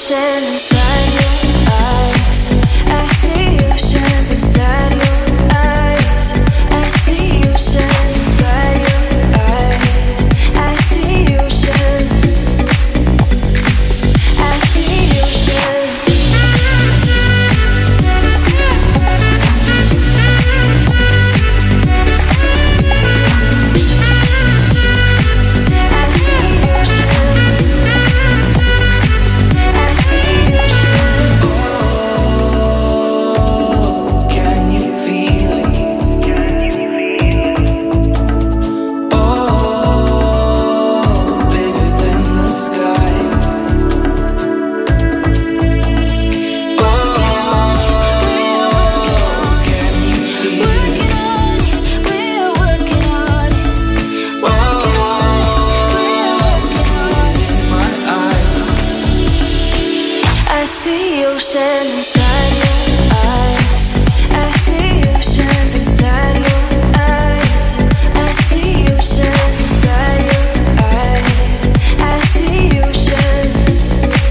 ocean inside your eyes. I see oceans inside your eyes. I see oceans inside your eyes. I see oceans. I see oceans. Oceans inside your eyes. I see oceans inside your eyes. I see oceans inside your eyes. I see oceans.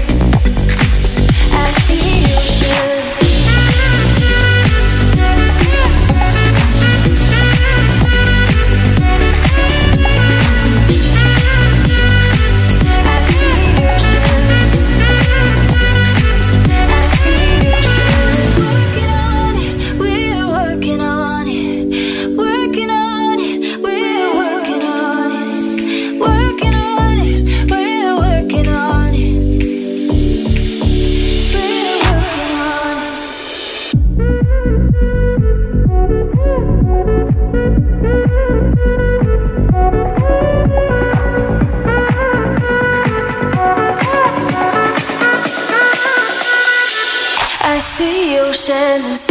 I see oceans. I see oceans inside